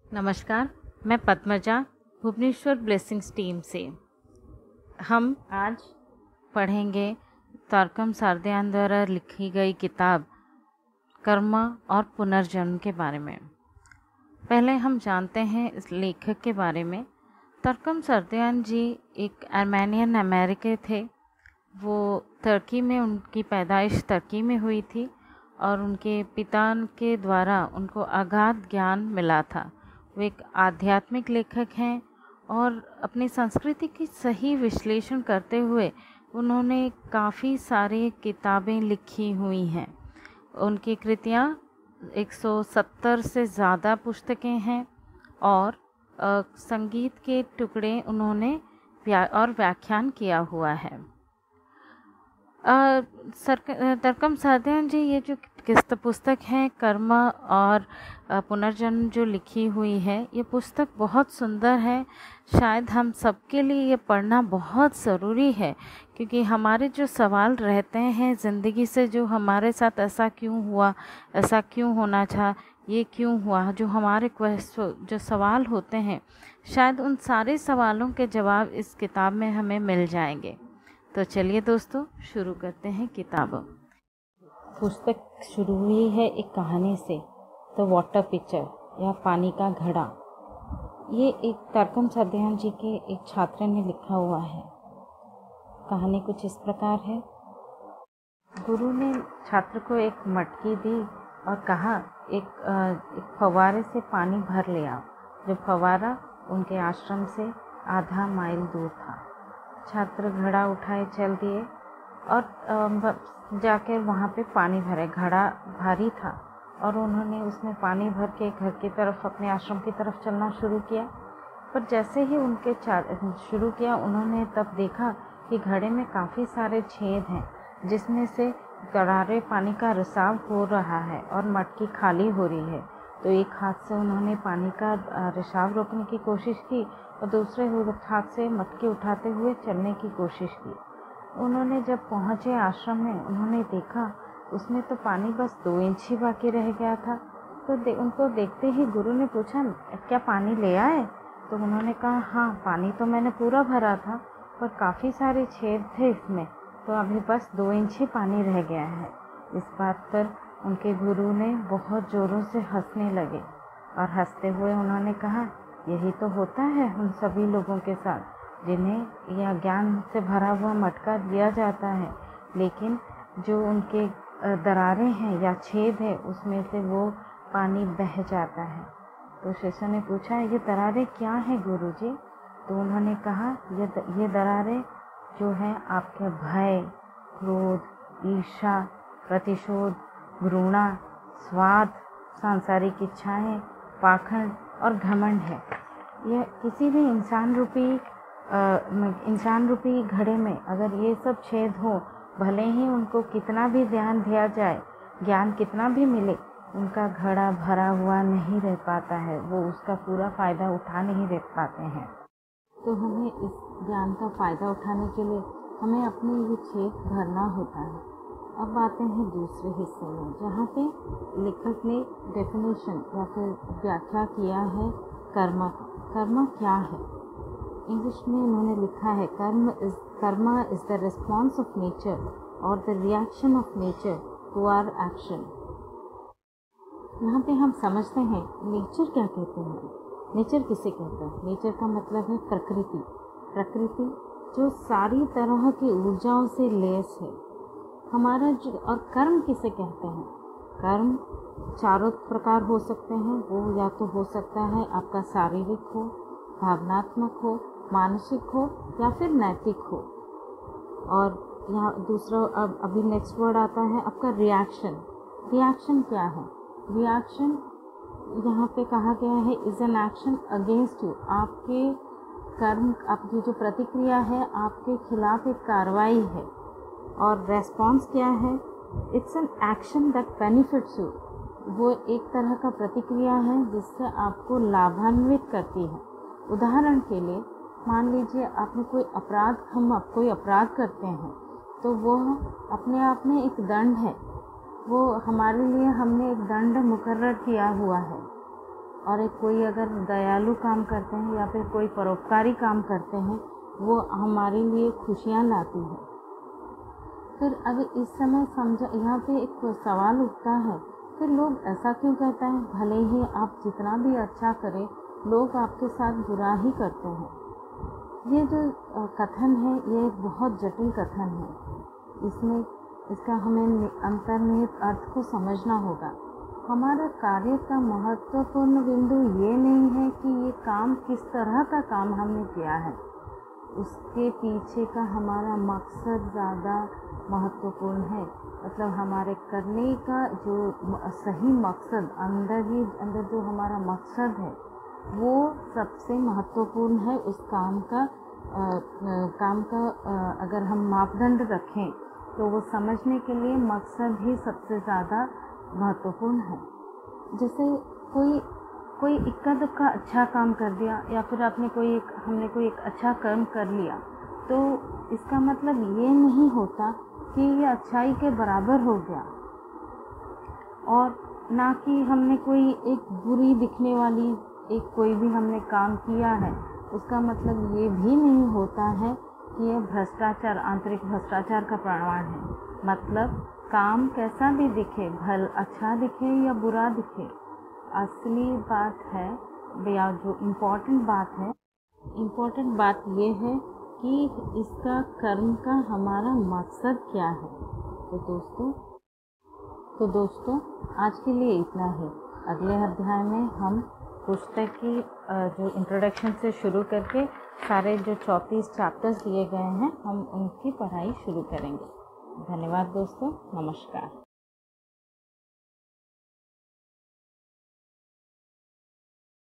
नमस्कार, मैं Padmaja Bhubaneswar blessings team से। हम आज पढ़ेंगे तारकम सारध्यान द्वारा लिखी गई किताब कर्म और पुनर्जन्म के बारे में। पहले हम जानते हैं इस लेखक के बारे में। तारकम सारध्यान जी एक आर्मेनियन अमेरिकी थे। वो तुर्की में, उनकी पैदाइश तुर्की में हुई थी और उनके पिता के द्वारा उनको अगाध ज्ञान मिला था। वो एक आध्यात्मिक लेखक हैं और अपनी संस्कृति की सही विश्लेषण करते हुए उन्होंने काफ़ी सारी किताबें लिखी हुई हैं। उनकी कृतियाँ 170 से ज़्यादा पुस्तकें हैं और संगीत के टुकड़े उन्होंने व्याख्यान किया हुआ है। तारकम सारध्यान जी ये जो पुस्तक है कर्म और पुनर्जन्म जो लिखी हुई है, ये पुस्तक बहुत सुंदर है। शायद हम सबके लिए ये पढ़ना बहुत ज़रूरी है, क्योंकि हमारे जो सवाल रहते हैं ज़िंदगी से, जो हमारे साथ ऐसा क्यों हुआ, ऐसा क्यों होना था, ये क्यों हुआ, जो हमारे जो सवाल होते हैं, शायद उन सारे सवालों के जवाब इस किताब में हमें मिल जाएंगे। तो चलिए दोस्तों, शुरू करते हैं किताब। पुस्तक शुरू हुई है एक कहानी से, द वाटर पिक्चर या पानी का घड़ा। ये एक तारकम सारध्यान जी के एक छात्र ने लिखा हुआ है। कहानी कुछ इस प्रकार है। गुरु ने छात्र को एक मटकी दी और कहा एक फव्वारे से पानी भर ले आओ। जो फव्वारा उनके आश्रम से आधा माइल दूर था। छात्र घड़ा उठाए चल दिए और जाकर वहाँ पे पानी भरे। घड़ा भारी था और उन्होंने उसमें पानी भर के घर की तरफ, अपने आश्रम की तरफ चलना शुरू किया। पर जैसे ही उनके शुरू किया, उन्होंने तब देखा कि घड़े में काफ़ी सारे छेद हैं, जिसमें से गरारे पानी का रिसाव हो रहा है और मटकी खाली हो रही है। तो एक हाथ से उन्होंने पानी का रिसाव रोकने की कोशिश की और दूसरे हाथ से मटकी उठाते हुए चलने की कोशिश की। उन्होंने जब पहुँचे आश्रम में, उन्होंने देखा उसमें तो पानी बस 2 इंच ही बाकी रह गया था। तो उनको देखते ही गुरु ने पूछा, क्या पानी ले आए? तो उन्होंने कहा, हाँ, पानी तो मैंने पूरा भरा था, पर काफ़ी सारे छेद थे इसमें, तो अभी बस 2 इंच ही पानी रह गया है। इस बात पर उनके गुरु ने बहुत ज़ोरों से हंसने लगे और हंसते हुए उन्होंने कहा, यही तो होता है उन सभी लोगों के साथ जिन्हें यह ज्ञान से भरा हुआ मटका दिया जाता है, लेकिन जो उनके दरारें हैं या छेद है, उसमें से वो पानी बह जाता है। तो शिष्य ने पूछा, ये दरारें क्या हैं गुरुजी? तो उन्होंने कहा, ये दरारें जो हैं आपके भय, क्रोध, ईर्ष्या, प्रतिशोध, घृणा, स्वार्थ, सांसारिक इच्छाएं, पाखंड और घमंड है। यह किसी भी इंसान रूपी घड़े में अगर ये सब छेद हो, भले ही उनको कितना भी ध्यान दिया जाए, ज्ञान कितना भी मिले, उनका घड़ा भरा हुआ नहीं रह पाता है, वो उसका पूरा फ़ायदा उठा नहीं रह पाते हैं। तो हमें इस ज्ञान का फ़ायदा उठाने के लिए हमें अपने ये छेद भरना होता है। अब आते हैं दूसरे हिस्से में, जहाँ पे लेखक ने डेफिनेशन या फिर व्याख्या किया है कर्म। कर्म क्या है? इंग्लिश में उन्होंने लिखा है, karma is the response of nature और the reaction of nature to our action. यहाँ पे हम समझते हैं नेचर क्या कहते हैं। नेचर किसे कहते हैं? नेचर का मतलब है प्रकृति। प्रकृति जो सारी तरह की ऊर्जाओं से लैस है हमारा। और कर्म किसे कहते हैं? कर्म चारों प्रकार हो सकते हैं। वो या तो हो सकता है आपका शारीरिक हो, भावनात्मक हो, मानसिक हो या फिर नैतिक हो। और यहाँ दूसरा अभी नेक्स्ट वर्ड आता है आपका रिएक्शन। रिएक्शन क्या है? रिएक्शन यहाँ पे कहा गया है is an action against you. आपके कर्म, आपकी जो प्रतिक्रिया है आपके खिलाफ एक कार्रवाई है। और रेस्पॉन्स क्या है? It's an action that benefits you. वो एक तरह का प्रतिक्रिया है जिससे आपको लाभान्वित करती है। उदाहरण के लिए मान लीजिए आपने हम कोई अपराध करते हैं, तो वो अपने आप में एक दंड है। वो हमारे लिए हमने एक दंड मुकर्रर किया हुआ है और एक कोई अगर दयालु काम करते हैं या फिर कोई परोपकारी काम करते हैं, वो हमारे लिए खुशियाँ लाती है। फिर अभी इस समय समझा, यहाँ पे एक सवाल उठता है, फिर लोग ऐसा क्यों कहते हैं? भले ही आप जितना भी अच्छा करें, लोग आपके साथ बुरा ही करते हैं। ये जो कथन है, ये बहुत जटिल कथन है। इसका हमें अंतर्निहित अर्थ को समझना होगा। हमारा कार्य का महत्वपूर्ण बिंदु ये नहीं है कि ये काम किस तरह का काम हमने किया है, उसके पीछे का हमारा मकसद ज़्यादा महत्वपूर्ण है। मतलब हमारे करने का जो सही मकसद, अंदर जो हमारा मकसद है, वो सबसे महत्वपूर्ण है। उस काम का अगर हम मापदंड रखें तो वो समझने के लिए मकसद ही सबसे ज़्यादा महत्वपूर्ण है। जैसे कोई इक्का दुक्का अच्छा काम कर दिया, या फिर हमने कोई एक अच्छा कर्म कर लिया, तो इसका मतलब ये नहीं होता कि ये अच्छाई के बराबर हो गया, और ना कि हमने कोई एक बुरी दिखने वाली कोई भी हमने काम किया है, उसका मतलब ये भी नहीं होता है कि ये भ्रष्टाचार, आंतरिक भ्रष्टाचार का प्रमाण है। मतलब काम कैसा भी दिखे, अच्छा दिखे या बुरा दिखे, असली बात है या जो इम्पोर्टेंट बात ये है कि इसका कर्म का हमारा मकसद क्या है। तो दोस्तों आज के लिए इतना ही। अगले अध्याय में हम पुस्तक की जो इंट्रोडक्शन से शुरू करके सारे जो 34 चैप्टर्स दिए गए हैं, हम उनकी पढ़ाई शुरू करेंगे। धन्यवाद दोस्तों, नमस्कार।